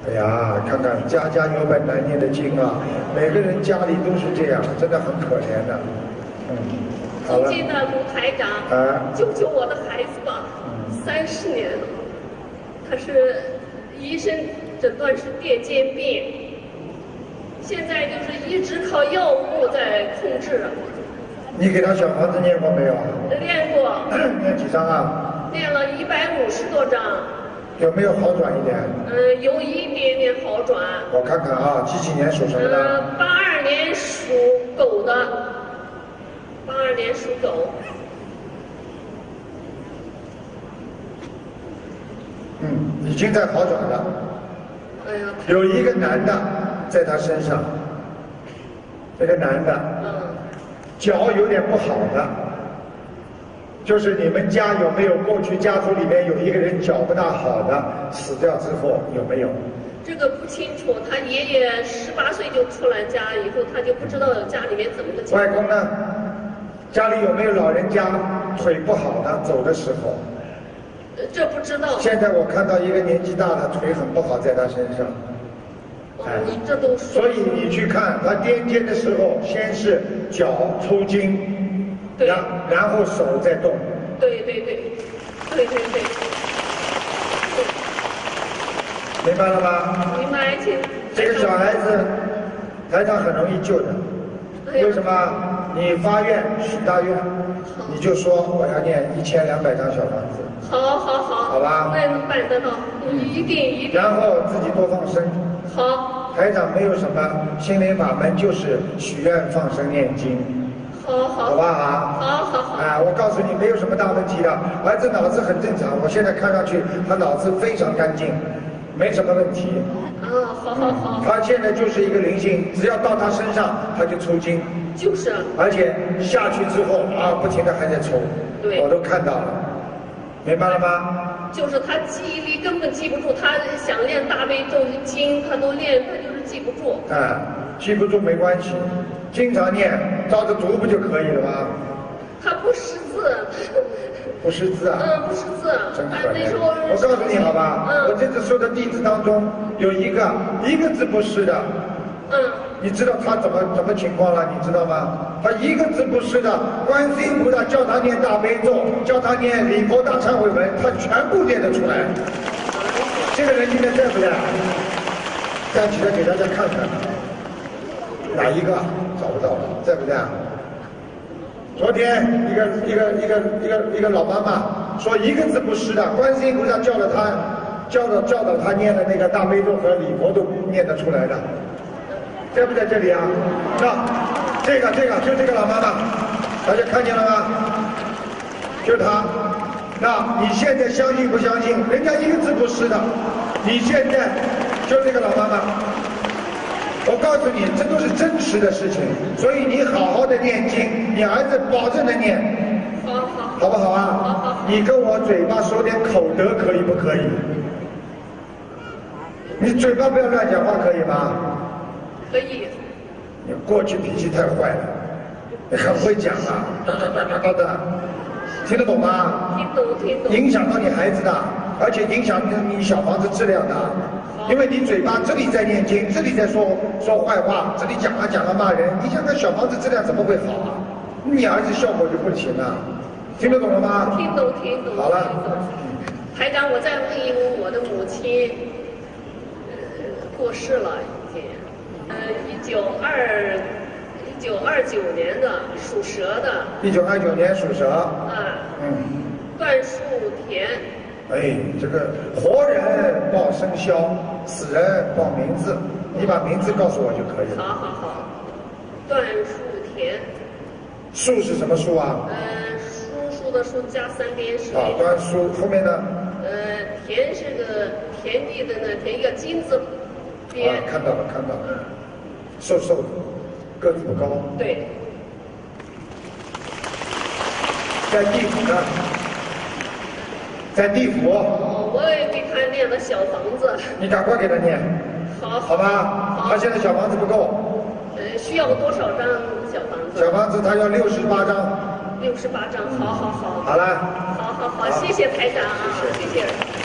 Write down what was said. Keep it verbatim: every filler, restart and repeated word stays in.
哎呀，看看家家有本难念的经啊，每个人家里都是这样，真的很可怜的。嗯，好了。 尊敬的卢台长， 啊， 救救我的孩子吧！三十年了，他是医生诊断是癫痫病，现在就是一直靠药物在控制。 你给他小房子念过没有？ 练过。 念几张啊？ 练了一百五十多张。 有没有好转一点？ 嗯，有一点点好转。 我看看啊，几几年属什么的？ 呃，八二年属狗的。八二年属狗。 嗯，已经在好转了。 哎呀， 有一个男的在他身上，这个男的， 嗯， 脚有点不好的。就是你们家有没有过去家族里面有一个人脚不大好的，死掉之后有没有？ 这个不清楚。他爷爷十八岁就出来家，以后他就不知道家里面怎么个情况。 外公呢？家里有没有老人家腿不好的走的时候？ 呃，这不知道。 现在我看到一个年纪大的腿很不好，在他身上。 哎，你这都说。 所以你去看他癫痫的时候，先是脚抽筋。然然后手在动， 对对对，对对对， 明白了吗？ 明白，请。 这个小孩子，台长很容易救的。为什么？你发愿许大愿，你就说我要念一千两百张小房子。 好好好。 好吧。 我也能办得到，一定一定。 然后自己多放生。 好。 台长没有什么心灵法门，就是许愿、放生、念经。 好好， 好不好啊？ 好好好。 啊，我告诉你，没有什么大问题的。儿子脑子很正常，我现在看上去他脑子非常干净，没什么问题。 啊，好好好。 他现在就是一个灵性，只要到他身上，他就抽筋。 就是。 而且下去之后啊，不停的还在抽。 对。 我都看到了，明白了吗？ 就是他记忆力根本记不住，他想练大悲咒经，他都练，他就是记不住。 啊，记不住没关系。经常念，照着读不就可以了吗？ 他不识字。 不识字啊？ 嗯，不识字。 真可怜。我告诉你好吧，嗯、我这次收的弟子当中有一个一个字不识的。 嗯。 你知道他怎么怎么情况了？你知道吗？他一个字不识的，观世音菩萨叫他念大悲咒，叫他念礼佛大忏悔文，他全部念得出来。这个人今天在不在？站起来给大家看看。哪一个？找不到了，在不在啊？昨天一个一个一个一个一个老妈妈说一个字不识的，观世音菩萨叫了她，教导教导她念的那个大悲咒和礼佛都念得出来的，在不在这里啊？那这个这个就这个老妈妈，大家看见了吗？就她。那你现在相信不相信？人家一个字不识的，你现在就这个老妈妈。我告诉你，这都是真实的事情，所以你好好的念经，你儿子保证能念， 好好， 好不好啊？ 好好， 你跟我嘴巴说点口德，可以不可以？你嘴巴不要乱讲话，可以吗？ 可以。 你过去脾气太坏了，你很会讲啊，哒哒哒哒哒，听得懂吗？ 听懂，听懂。 影响到你孩子的，而且影响你小房子质量的。因为你嘴巴这里在念经，这里在说说坏话，这里讲啊讲啊骂人，你想看小房子质量怎么会好啊？你儿子效果就不行啊，听得懂了吗？ 听懂听懂。 好了， 台长，我再问一问我的母亲，呃，过世了已经，呃，一九二一九二九年的，属蛇的。 一九二九年属蛇。 啊。 嗯。 段树田。 哎，这个活人报生肖，死人报名字，你把名字告诉我就可以了。 好好好，段树田。 树是什么树啊？ 呃，叔叔的叔加三点水。 啊，段树后面呢？ 呃，田是个田地的呢，田一个金字边。 啊，看到了看到了，瘦瘦的，个子不高。 对。 在地府呢？在地府， 我也给他念了小房子。 你赶快给他念， 好， 好吧？ 好， 他现在小房子不够。 呃，需要多少张小房子？ 小房子他要六十八张。 六十八张，好好好。 好了。 好好好，谢谢台长啊，谢谢。